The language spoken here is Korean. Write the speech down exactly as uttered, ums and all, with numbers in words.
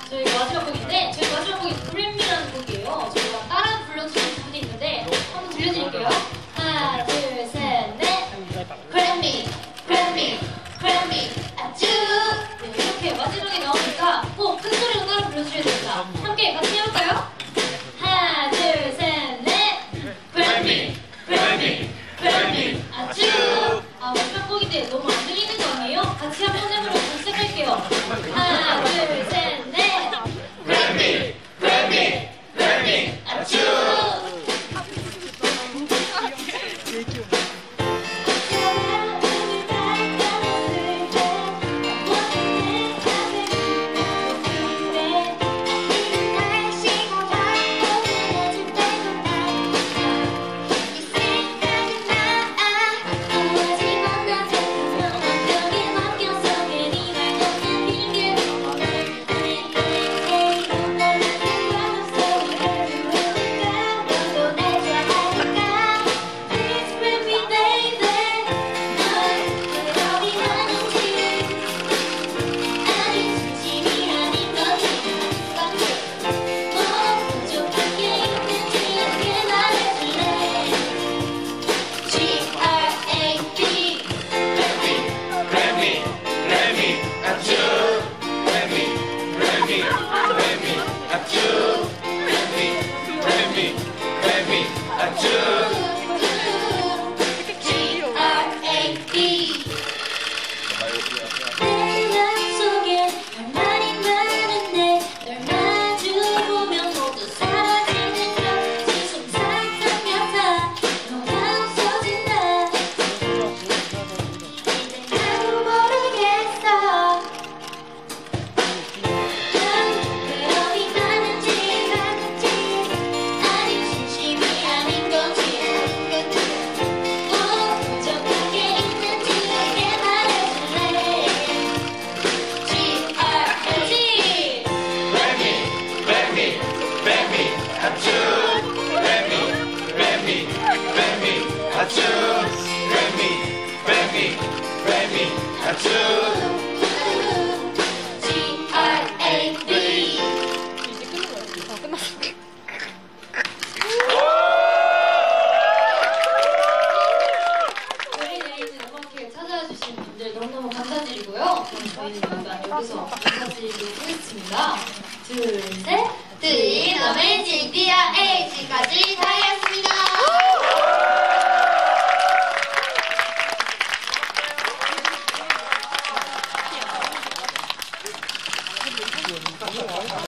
저희 마지막 곡인데 저희 마지막 곡이 그래미라는 곡이에요. 저희가 따라 불러주는 부분이 있는데 한번 들려드릴게요. 하나, 둘, 셋, 넷. 그래미, 그래미, 그래미, 아쭈. 네, 이렇게 마지막에 나오니까 꼭 큰 소리로 따라 불러주셔야 됩니다. 함께 같이 해볼까요? 하나, 둘, 셋, 넷. 그래미, 그래미, 그래미, 아쭈. 아, 마지막 곡인데 너무 안 들리는 거 아니에요? 같이 한번 해보려고 시작할게요. 하나, 둘, 셋, 넷. 그래미, 그래미, 그래미, 아쭈. 너무너무 감사드리고요. 그럼 저희는 일단 여기서 감사드리도록 하겠습니다. 둘, 셋. 드림 어메이징 디어 에이지까지 다했습니다.